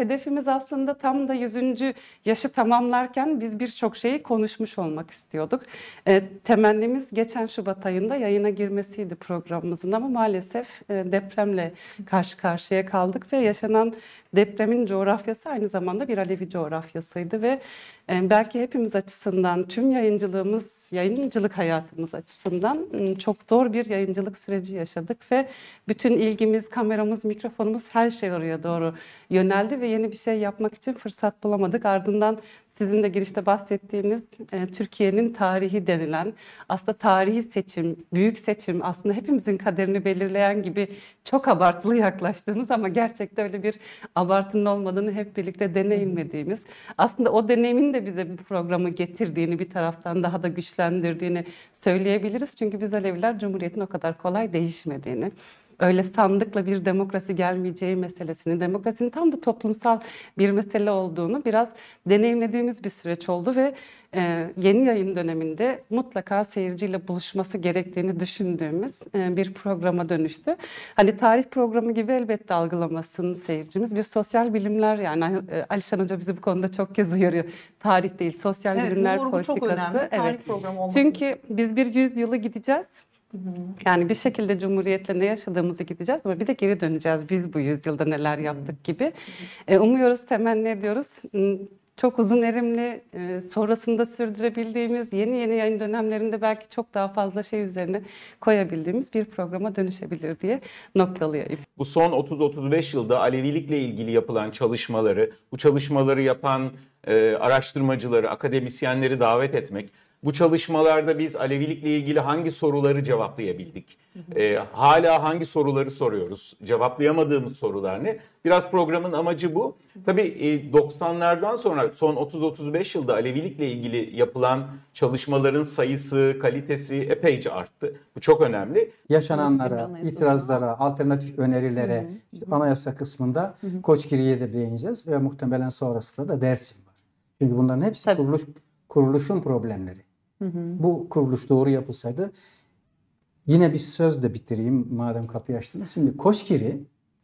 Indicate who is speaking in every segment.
Speaker 1: hedefimiz aslında tam da 100. yaşı tamamlarken biz birçok şeyi konuşmuş olmak istiyorduk. Temennimiz geçen Şubat ayında yayına girmesiydi programımızın ama maalesef depremle karşı karşıya kaldık ve yaşanan depremin coğrafyası aynı zamanda bir Alevi coğrafyasıydı ve belki hepimiz açısından, tüm yayıncılık hayatımız açısından çok zor bir yayıncılık süreci yaşadık ve bütün ilgimiz, kameramız, mikrofonumuz her şey oraya doğru yöneldi ve yeni bir şey yapmak için fırsat bulamadık. Ardından sizin de girişte bahsettiğiniz Türkiye'nin tarihi denilen, aslında tarihi seçim, büyük seçim, aslında hepimizin kaderini belirleyen gibi çok abartılı yaklaştığımız ama gerçekten öyle bir abartının olmadığını hep birlikte deneyimlediğimiz, aslında o deneyimin de bize bu programı getirdiğini, bir taraftan daha da güçlendirdiğini söyleyebiliriz. Çünkü biz Aleviler Cumhuriyet'in o kadar kolay değişmediğini, öyle sandıkla bir demokrasi gelmeyeceği meselesini, demokrasinin tam da toplumsal bir mesele olduğunu biraz deneyimlediğimiz bir süreç oldu ve yeni yayın döneminde mutlaka seyirciyle buluşması gerektiğini düşündüğümüz bir programa dönüştü. Hani tarih programı gibi elbette algılamasın seyircimiz. Bir sosyal bilimler, yani Alişan Hoca bizi bu konuda çok kez uyarıyor. Tarih değil, sosyal bilimler
Speaker 2: bu
Speaker 1: politikası.
Speaker 2: çok önemli. Tarih programı olması.
Speaker 1: Çünkü biz bir 100 yılı gideceğiz. Yani bir şekilde Cumhuriyet'le ne yaşadığımızı gideceğiz ama bir de geri döneceğiz. Biz bu yüzyılda neler yaptık gibi. Umuyoruz, temenni ediyoruz. Çok uzun erimli, sonrasında sürdürebildiğimiz, yeni yayın dönemlerinde belki çok daha fazla şey üzerine koyabildiğimiz bir programa dönüşebilir diye noktalayayım.
Speaker 3: Bu son 30-35 yılda Alevilikle ilgili yapılan çalışmaları, bu çalışmaları yapan araştırmacıları, akademisyenleri davet etmek, bu çalışmalarda biz Alevilikle ilgili hangi soruları cevaplayabildik? Hala hangi soruları soruyoruz? Cevaplayamadığımız sorular ne? Biraz programın amacı bu. Tabii 90'lardan sonra son 30-35 yılda Alevilikle ilgili yapılan çalışmaların sayısı, kalitesi epeyce arttı. Bu çok önemli.
Speaker 4: Yaşananlara, itirazlara, alternatif önerilere, işte anayasa kısmında Koçgiri'ye de değineceğiz ve muhtemelen sonrasında da Dersim var. Çünkü bunların hepsi kuruluşun problemleri. Bu kuruluş doğru yapılsaydı, yine bir sözle bitireyim madem kapıyı açtınız. Şimdi Koçgiri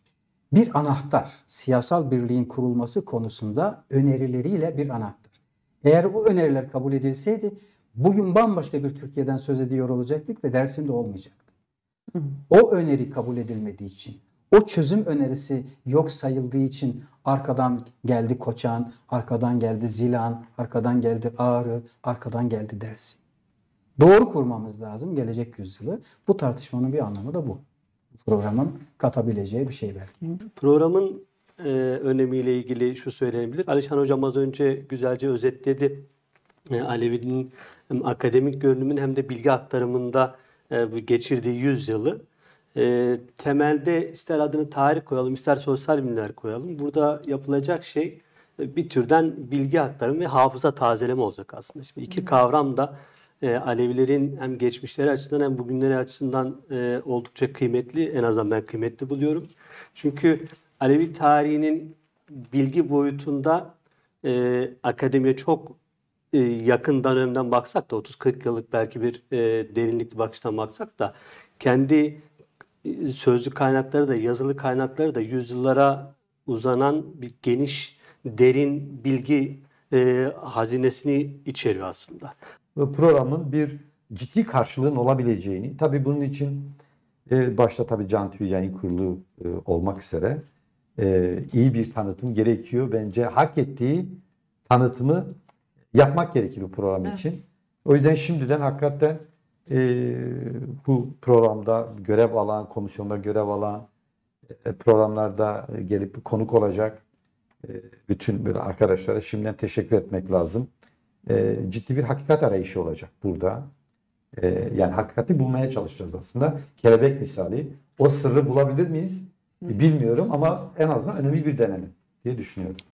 Speaker 4: bir anahtar, siyasal birliğin kurulması konusunda önerileriyle bir anahtar. Eğer o öneriler kabul edilseydi bugün bambaşka bir Türkiye'den söz ediyor olacaktık ve Dersim'de olmayacaktı. O öneri kabul edilmediği için, o çözüm önerisi yok sayıldığı için arkadan geldi Koçan, arkadan geldi Zilan, arkadan geldi Ağrı, arkadan geldi Dersim. Doğru kurmamız lazım gelecek yüzyılı. Bu tartışmanın bir anlamı da bu. Programın katabileceği bir şey belki.
Speaker 5: Programın önemiyle ilgili şu söylenebilir. Alişan Hocam az önce güzelce özetledi. Alevi'nin hem akademik görünümün hem de bilgi aktarımında geçirdiği yüzyılı. Temelde ister adını tarih koyalım, ister sosyal bilimler koyalım. Burada yapılacak şey bir türden bilgi aktarımı ve hafıza tazeleme olacak aslında. Şimdi iki kavram da Alevilerin hem geçmişleri açısından hem bugünleri açısından oldukça kıymetli. En azından ben kıymetli buluyorum. Çünkü Alevi tarihinin bilgi boyutunda akademiye çok yakın dönemden baksak da 30-40 yıllık belki bir derinlikli bakıştan baksak da kendi sözlü kaynakları da yazılı kaynakları da yüzyıllara uzanan bir geniş derin bilgi hazinesini içeriyor aslında.
Speaker 6: Programın bir ciddi karşılığın olabileceğini, tabii bunun için başta tabii Can TV Yayın Kurulu olmak üzere iyi bir tanıtım gerekiyor. Bence hak ettiği tanıtımı yapmak gerekir bu program için. O yüzden şimdiden hakikaten bu programda görev alan, komisyonda görev alan, programlarda gelip konuk olacak bütün böyle arkadaşlara şimdiden teşekkür etmek lazım. Ciddi bir hakikat arayışı olacak burada. Yani hakikati bulmaya çalışacağız aslında. Kelebek misali. O sırrı bulabilir miyiz? Bilmiyorum ama en azından önemli bir deneme diye düşünüyorum.